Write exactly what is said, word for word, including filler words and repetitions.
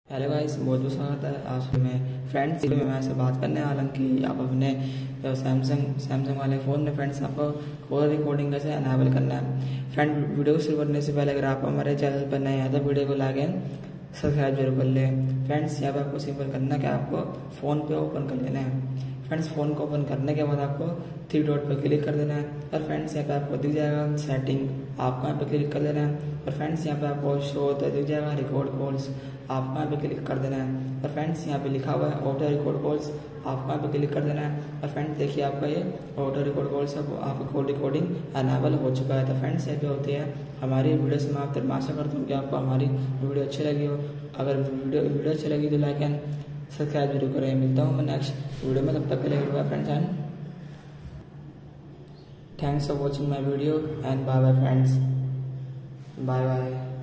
Hello guys, बहुत बहुत स्वागत है आज में फ्रेंड्स। मैं आपसे बात करने वाला हूँ कि आप अपने सैमसंग सैमसंग वाले फ़ोन में फ्रेंड्स आपको कॉल रिकॉर्डिंग कैसे एनेबल करना है। फ्रेंड, वीडियो को शुरू करने से पहले अगर आप हमारे चैनल पर नए हैं तो वीडियो को लाइक एंड सब्सक्राइब जरूर कर लें। फ्रेंड्स, यहाँ पर आपको सिंपल करना है कि आपको फ़ोन पे ओपन कर लेना है। फ्रेंड्स, फ़ोन को ओपन करने के बाद आपको थ्री डॉट पर क्लिक कर देना है और फ्रेंड्स यहाँ पे आपको दिख जाएगा सेटिंग, आपको यहाँ पे क्लिक कर देना है। और फ्रेंड्स यहाँ पे आपको शो होता है दिख जाएगा रिकॉर्ड कॉल्स, आपको यहाँ पे क्लिक कर देना है। और फ्रेंड्स यहाँ पे लिखा हुआ है ऑटो रिकॉर्ड कॉल्स, आपको यहाँ पे क्लिक कर देना है। और फ्रेंड्स देखिए आपका ये ऑटो रिकॉर्ड कॉल्स आपका कॉल रिकॉर्डिंग एनेबल हो चुका है। तो फ्रेंड्स यहाँ पे होती है हमारी वीडियो समाप्त। मैं आशा करता हूँ कि आपको हमारी वीडियो अच्छी लगी हो। अगर वीडियो वीडियो अच्छी लगी तो लाइक एंड सब्सक्राइब जरूर करें। मिलता हूँ मैं नेक्स्ट वीडियो में, तब तक के लिए friends and thanks for watching my video and bye bye friends, bye bye.